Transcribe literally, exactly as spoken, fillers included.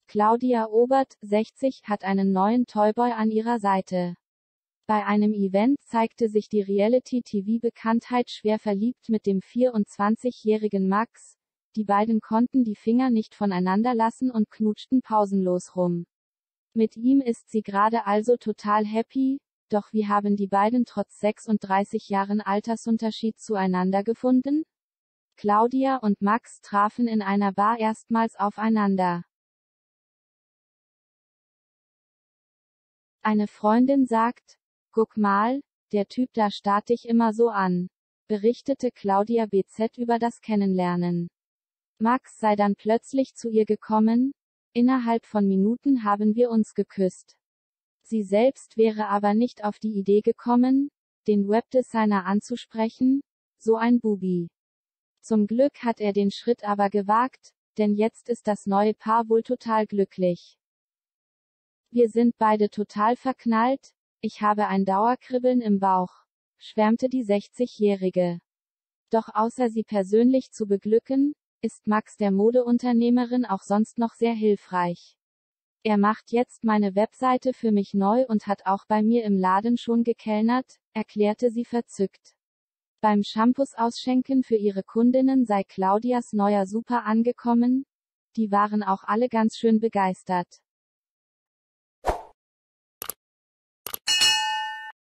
Claudia Obert, sechzig, hat einen neuen Toyboy an ihrer Seite. Bei einem Event zeigte sich die Reality-T V-Bekanntheit schwer verliebt mit dem vierundzwanzigjährigen Max. Die beiden konnten die Finger nicht voneinander lassen und knutschten pausenlos rum. Mit ihm ist sie gerade also total happy, doch wie haben die beiden trotz sechsunddreißig Jahren Altersunterschied zueinander gefunden? Claudia und Max trafen in einer Bar erstmals aufeinander. Eine Freundin sagt: Guck mal, der Typ da starrt dich immer so an, berichtete Claudia B Z über das Kennenlernen. Max sei dann plötzlich zu ihr gekommen, innerhalb von Minuten haben wir uns geküsst. Sie selbst wäre aber nicht auf die Idee gekommen, den Webdesigner anzusprechen, so ein Bubi. Zum Glück hat er den Schritt aber gewagt, denn jetzt ist das neue Paar wohl total glücklich. Wir sind beide total verknallt, ich habe ein Dauerkribbeln im Bauch, schwärmte die sechzigjährige. Doch außer sie persönlich zu beglücken, ist Max der Modeunternehmerin auch sonst noch sehr hilfreich. Er macht jetzt meine Webseite für mich neu und hat auch bei mir im Laden schon gekellnert, erklärte sie verzückt. Beim Shampoos ausschenken für ihre Kundinnen sei Claudias neuer Super angekommen, die waren auch alle ganz schön begeistert.